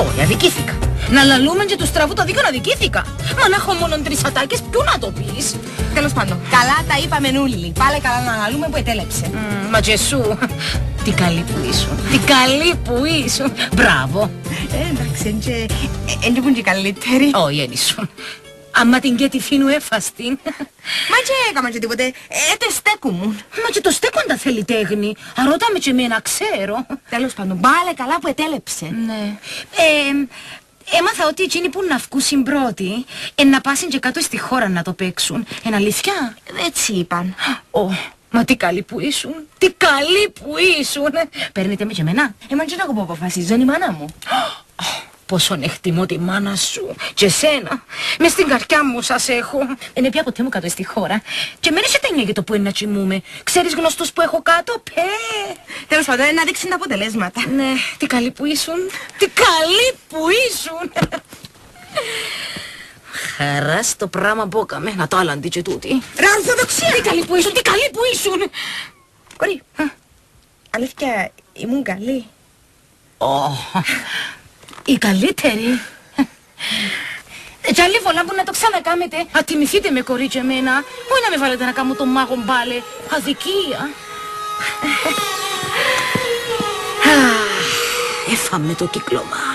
Όχι, αδικήθηκα. Να λαλούμε και του στραβού το δίκιο να αδικήθηκα. Μα να έχω μόνο 3 ατάκες, ποιου να το πεις. Τέλος πάντων, καλά τα είπαμε νουλοι. Πάλε καλά να λαλούμε που ετέλεψε. Μα και σου, τι καλή που ήσουν. Τι καλή που ήσουν. Μπράβο. Εντάξει, εν και πουν και καλύτεροι. Όχι, εν ήσουν. Άμα την και τη φίνου έφαστην. Μα και έκαμα και τίποτε, τε στέκουμουν. Μα και το στέκοντα θέλει τέχνη. Αρώταμε και εμένα, ξέρω. Τέλος πάντων, πάλε καλά που ετέλεψε. Ναι. Έμαθα ότι εκείνοι που να βγουν πρώτοι να πάσουν και κάτω στη χώρα να το παίξουν. Εν αλήθεια? Έτσι είπαν. Μα τι καλή που ήσουν. Τι καλή που ήσουν. Παίρνετε με και εμένα. Μα και εγώ που αποφασίζω, είναι η μάνα μου. Πόσο εκτιμώ τη μάνα σου και εσένα. Μες στην καρδιά μου σας έχω. Είναι πια ποτέ μου κάτω στη χώρα. Και μένει σε ταινία για το που είναι να τσιμούμε. Ξέρεις γνωστούς που έχω κάτω, Τέλος πάντων, να δείξουν τα αποτελέσματα. Ναι, τι καλή που ήσουν. Τι καλή που ήσουν. Χαρά στο πράγμα που έκαμε. Να το άλλαντι και τούτη. Ρε ορθοδοξία! Τι καλή που ήσουν, τι καλή που ήσουν. Κορί, αλήθεια ήμουν καλή. Η καλύτερη. Και άλλη φορά που να το ξανακάμετε. Ατιμηθείτε με κορίτσια εμένα. Όχι να με βάλετε να κάνω τον μάγο μπάλε. Αδικία. Έφαμε το κύκλωμα.